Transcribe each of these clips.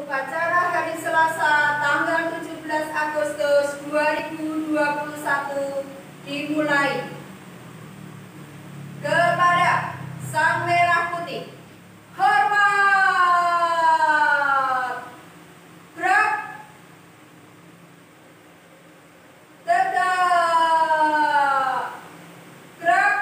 Upacara hari Selasa tanggal 17 Agustus 2021 dimulai. Kepada Sang Merah Putih, hormat. Gerak. Tegak. Gerak.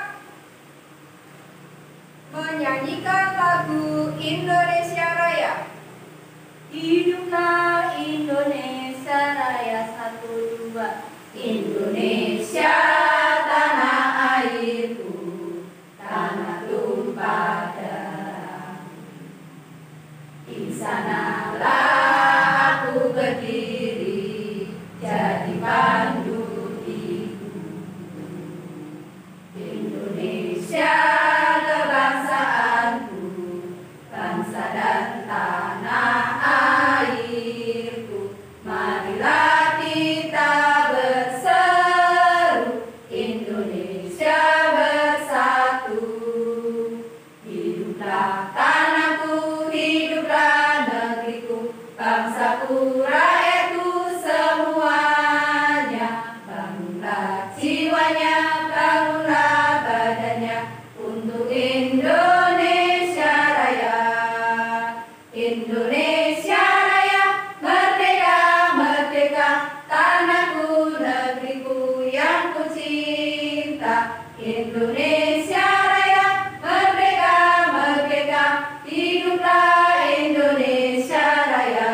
Menyanyikan lagu Indonesia Raya. Hiduplah Indonesia Raya, 1, 2. Indonesia tanah airku, tanah tumpah darah. Di sanalah aku berdiri, jadi pandu hidup. Indonesia kebangsaanku, bangsa dan tanah airku. Marilah kita berseru, Indonesia bersatu. Hiduplah tanahku, hiduplah negeriku, bangsaku, rakyatku semuanya. Bangunlah jiwanya, bangunlah badannya untuk Indonesia Raya. Indonesia Raya, merdeka, merdeka, tanahku, negeriku yang ku cinta. Indonesia Raya, merdeka, merdeka, hiduplah Indonesia Raya.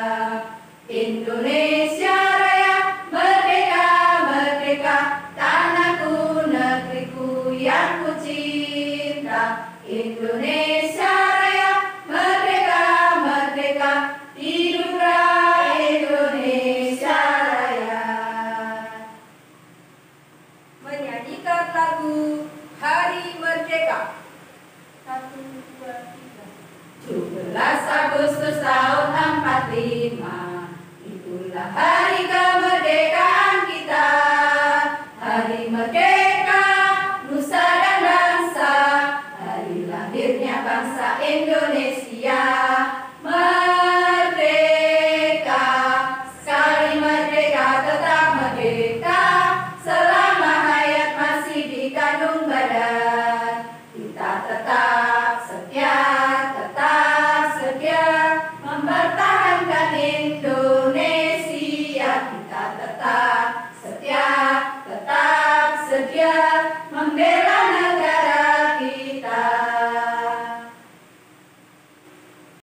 Indonesia Raya, merdeka, merdeka, tanahku, negeriku yang ku cinta. Indonesia Raya, merdeka, merdeka, hiduplah Indonesia Raya. Menyanyikan lagu Hari Merdeka. 1, 2, 3. 17 Agustus tahun 45, itulah hari kemerdekaan kita. Hari merdeka, nusa dan bangsa, hari lahirnya bangsa Indonesia.